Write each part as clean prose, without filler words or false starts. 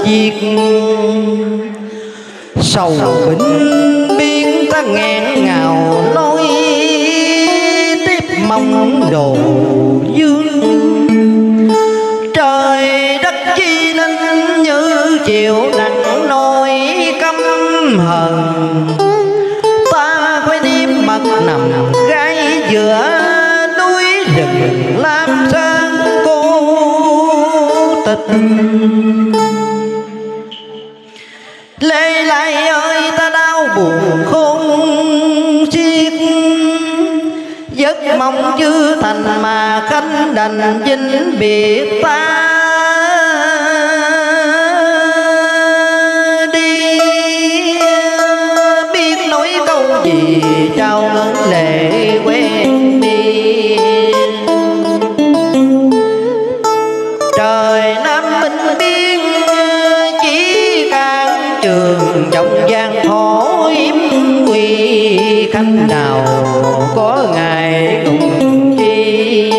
diệt. Sầu binh biên ta nghẹn ngào lối tiếp mong đồ dương. Trời đất chi nên như chiều nặng nỗi căm hờn. Ta phải đêm mặt nằm gai giữa núi rừng Lam Sơn cô tịch. Lê Lai ơi ta đau buồn khôn xiết, giấc mong chưa thành mà khánh đành vĩnh biệt ta đi. Biết nói câu gì trao ngấn lệ quen đi. Trời Nam Minh biên chỉ càng trường trong gian khổ yếm quy. Khanh nào có ngày cùng chi,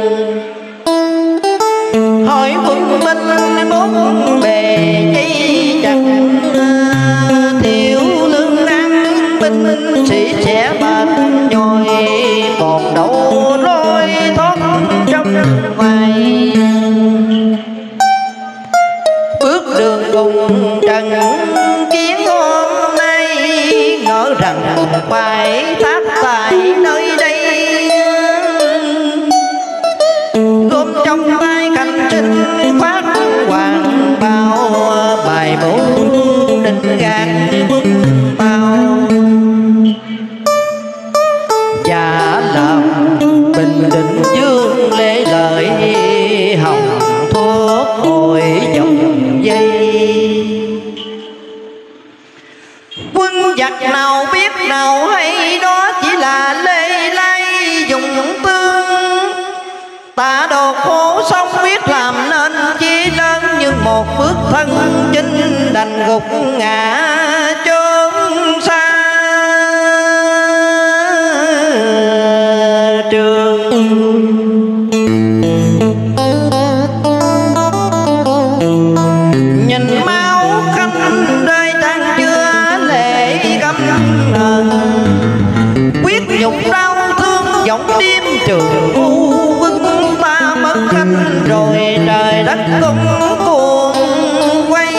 hỏi quân binh bốn bề chi chẳng. Thiếu lương ăn binh sĩ sẽ bạch nhồi, còn đâu lối thoát trong ngoài. Bước đường cùng trần kiến hôm nay, ngỡ rằng phải thác tại nơi đây. Gom trong tay canh trinh phát hoàng bao, bài bố định gạt quân bao. Và làm Bình Định Dương lễ lợi, hồng thuốc hồi dòng dây. Quân giặc nào biết nào hay, đó chỉ là Lê Lai dùng tương. Ta đột khổ sống biết làm nên chi lớn, nhưng một bước thân chinh đành gục ngã chốn xa trường. Nhìn máu khanh rơi trang chưa lệ căm hờn. Quyết nhục đau thương giọng đêm trường u quân. Ta mất khanh rồi trời đất cũng cuồng quay.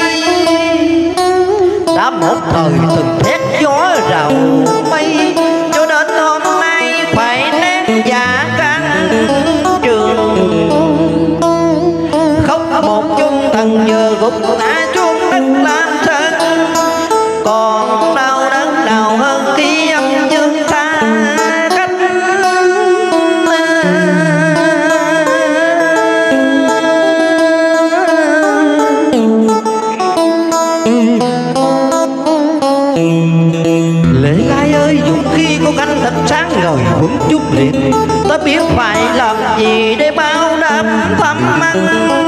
Đã một thời từng thét gió rào mây, cho đến hôm nay phải nén dạ can trường. Khóc một chung thần vừa gục ngã chuông đất Lam Sơn. Còn đau đớn nào hơn khi âm dương xa cách. Lê Lai ơi dũng khi có cánh thật sáng ngời vững chút liệt. Ta biết phải làm gì để báo đáp thăm ăn.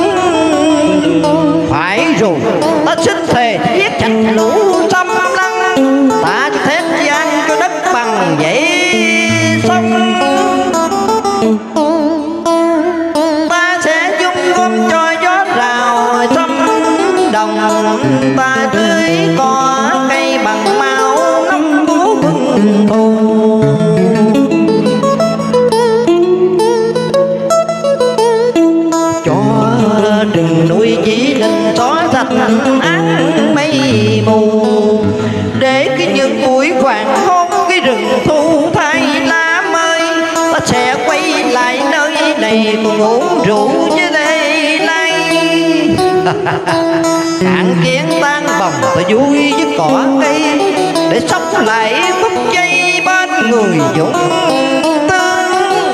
Phải rồi ta xin thề giết chặt lũ xâm lăng. Ta cho thét gian cho đất bằng vậy xong. Ta sẽ dung gom cho gió rào xâm đồng. Ta tưới cỏ cây bằng máu nóng của quân thù. Rừng núi chỉ định xóa sạch áng mây mù. Để cái những buổi hoàng hôn cái rừng thu thay lá mới. Ta sẽ quay lại nơi này cùng uống rượu với Lê Lai. Cạn kiến tan bồng ta vui với cỏ cây, để sóc lại phút giây bên người dũng tương.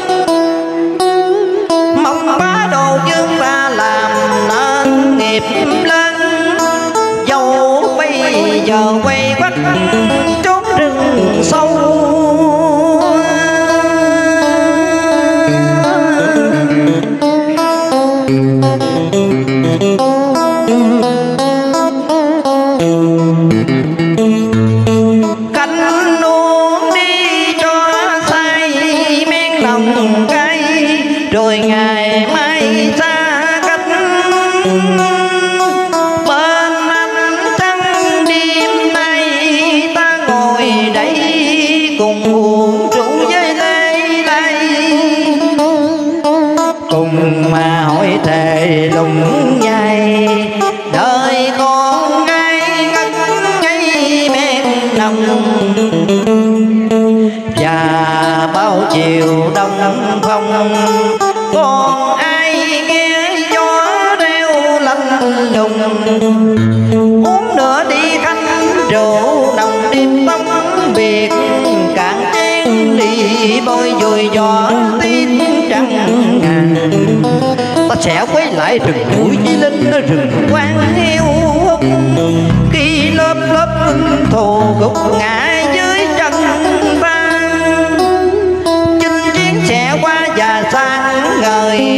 Mong bá đồ dương ta làm nên nghiệp lớn. Dẫu bây giờ quay quắt trốn rừng sâu. Canh nuông đi cho say men lòng cay, rồi ngày mai xa cách. Bên lòng. Còn ai nghe gió reo lạnh lùng, uống nữa đi khanh rượu nồng đêm tâm biệt, cạn chén đi bôi dùi gió tiết trăng ngàn. Ta sẽ quay lại rừng núi Chí Linh, rừng quan heo hút, khi lớp lớp thù gục ngã dưới chân ta. Chinh chiến sẽ qua và sang ngời